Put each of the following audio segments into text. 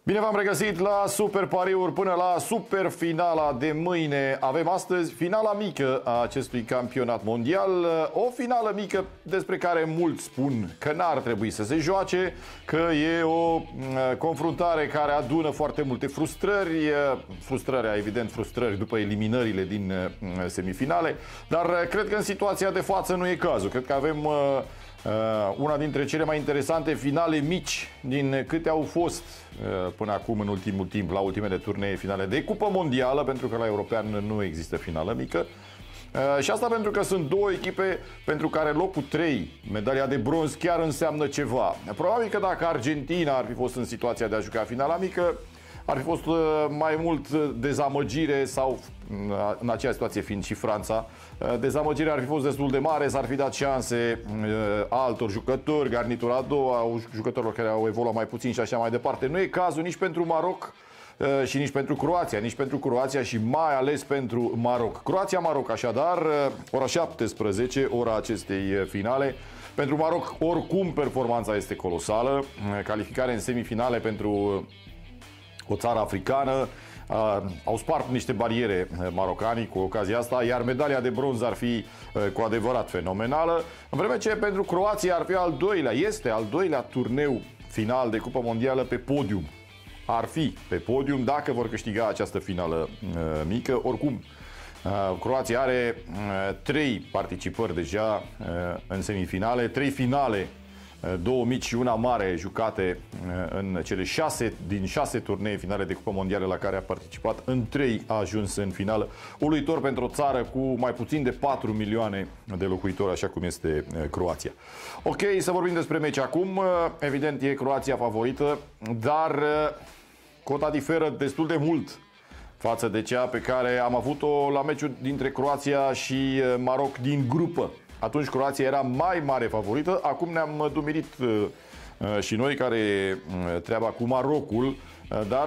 Bine v-am regăsit la Super Pariuri până la super finala de mâine. Avem astăzi finala mică a acestui campionat mondial. O finală mică despre care mulți spun că n-ar trebui să se joace, că e o confruntare care adună foarte multe frustrări. Frustrări după eliminările din semifinale. Dar cred că în situația de față nu e cazul. Cred că avem una dintre cele mai interesante finale mici din câte au fost până acum în ultimul timp la ultimele turnee finale de Cupă Mondială, pentru că la European nu există finală mică. Și asta pentru că sunt două echipe pentru care locul 3, medalia de bronz, chiar înseamnă ceva. Probabil că dacă Argentina ar fi fost în situația de a juca finala mică, ar fi fost mai mult dezamăgire, sau în acea situație fiind și Franța, dezamăgirea ar fi fost destul de mare, s-ar fi dat șanse altor jucători, garnitura a doua, jucătorilor care au evoluat mai puțin și așa mai departe. Nu e cazul nici pentru Maroc și nici pentru Croația, nici pentru Croația și mai ales pentru Maroc. Croația-Maroc, așadar, ora 17, ora acestei finale. Pentru Maroc, oricum, performanța este colosală. Calificare în semifinale pentru o țară africană. Au spart niște bariere marocanii cu ocazia asta, iar medalia de bronz ar fi cu adevărat fenomenală. În vreme ce pentru Croația ar fi este al doilea turneu final de Cupă Mondială pe podium. Ar fi pe podium dacă vor câștiga această finală mică. Oricum, Croația are 3 participări deja în semifinale, 3 finale, 2 mici și una mare jucate în cele 6 turnee finale de Cupă Mondială la care a participat. În 3 a ajuns în finală. Uluitor pentru o țară cu mai puțin de 4 milioane de locuitori, așa cum este Croația. Ok, să vorbim despre meci acum. Evident, e Croația favorită, dar cota diferă destul de mult față de cea pe care am avut-o la meciul dintre Croația și Maroc din grupă. Atunci Croația era mai mare favorită, acum ne-am dumirit și noi care e treaba cu Marocul, dar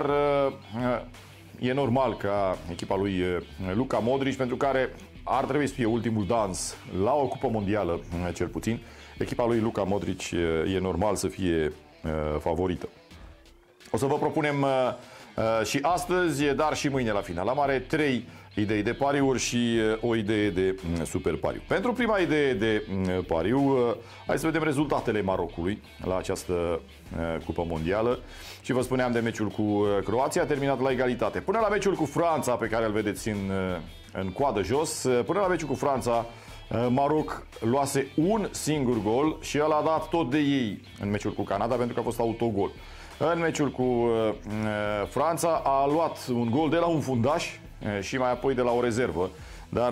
e normal ca echipa lui Luka Modric, pentru care ar trebui să fie ultimul dans la o Cupă Mondială, cel puțin, echipa lui Luka Modric e normal să fie favorită. O să vă propunem și astăzi, dar și mâine la final. Am are 3 idei de pariuri și o idee de super pariu. Pentru prima idee de pariu, hai să vedem rezultatele Marocului la această Cupă Mondială. Și vă spuneam de meciul cu Croația, terminat la egalitate. Până la meciul cu Franța, pe care îl vedeți în coadă jos, până la meciul cu Franța, Maroc luase un singur gol și el a dat tot de ei în meciul cu Canada, pentru că a fost autogol. În meciul cu Franța a luat un gol de la un fundaș și mai apoi de la o rezervă. Dar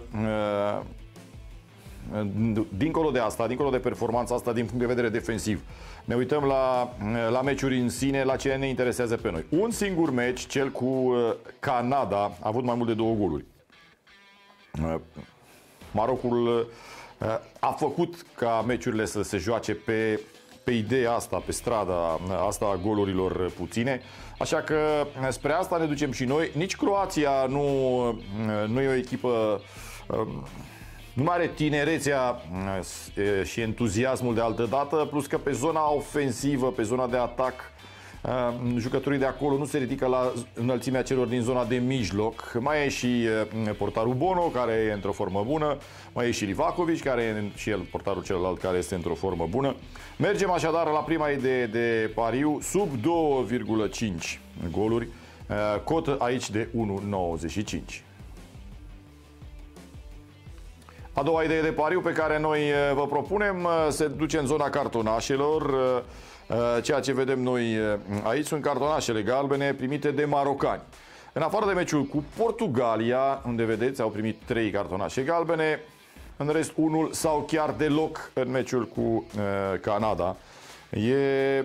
dincolo de asta, dincolo de performanța asta din punct de vedere defensiv, ne uităm la meciuri în sine, la ce ne interesează pe noi. Un singur meci, cel cu Canada, a avut mai mult de 2 goluri. Marocul a făcut ca meciurile să se joace pe ideea asta, pe strada asta a golurilor puține. Așa că spre asta ne ducem și noi. Nici Croația nu e o echipă, nu mai are tinerețea și entuziasmul de altă dată, plus că pe zona ofensivă, pe zona de atac, jucătorii de acolo nu se ridică la înălțimea celor din zona de mijloc. Mai e și portarul Bono, care e într-o formă bună. Mai e și Livakovic, care e și el portarul celălalt, care este într-o formă bună. Mergem așadar la prima idee de pariu, sub 2,5 goluri, cotă aici de 1,95. A doua idee de pariu pe care noi vă propunem se duce în zona cartonașelor. Ceea ce vedem noi aici sunt cartonașele galbene primite de marocani. În afară de meciul cu Portugalia, unde vedeți au primit 3 cartonașe galbene, în rest unul sau chiar deloc în meciul cu Canada. E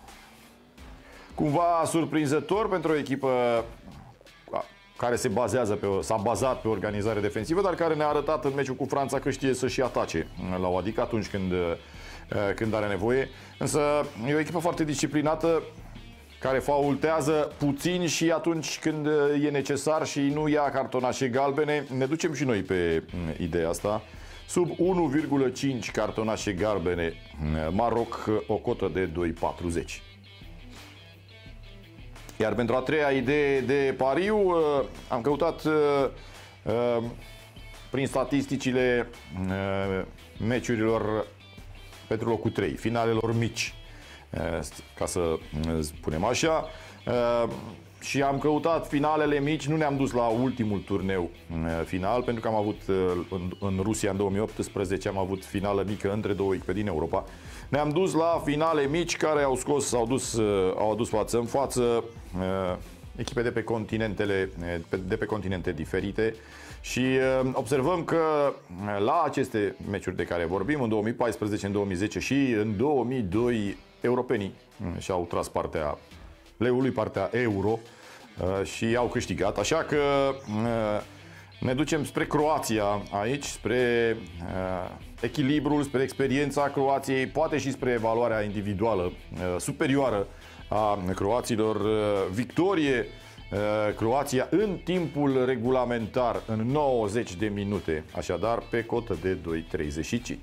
cumva surprinzător pentru o echipă care s-a bazat pe organizare defensivă, dar care ne-a arătat în meciul cu Franța că știe să și atace la o adică atunci când are nevoie. Însă e o echipă foarte disciplinată, care faultează puțin și atunci când e necesar și nu ia cartonașe galbene. Ne ducem și noi pe ideea asta. Sub 1,5 cartonașe galbene, Maroc, o cotă de 2,40. Iar pentru a treia idee de pariu, am căutat prin statisticile meciurilor pentru locul 3, finalelor mici, ca să spunem așa, și am căutat finalele mici. Nu ne-am dus la ultimul turneu final, pentru că am avut în Rusia în 2018 am avut finală mică între două echipe din Europa. Ne-am dus la finale mici care au adus față în față echipe de pe continente diferite. Și observăm că la aceste meciuri de care vorbim, în 2014, în 2010 și în 2002, europenii și-au tras partea leului, partea euro, și au câștigat. Așa că ne ducem spre Croația aici, spre echilibrul, spre experiența Croației, poate și spre evaluarea individuală superioară a croaților. Victorie Croația în timpul regulamentar, în 90 de minute, așadar pe cotă de 2,35.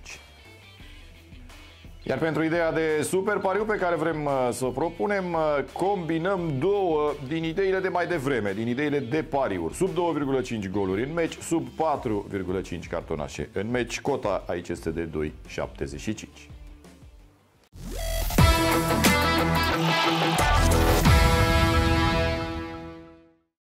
Iar pentru ideea de super pariu pe care vrem să o propunem, combinăm două din ideile de mai devreme, din ideile de pariuri. Sub 2,5 goluri în meci, sub 4,5 cartonașe în meci. Cota aici este de 2,75.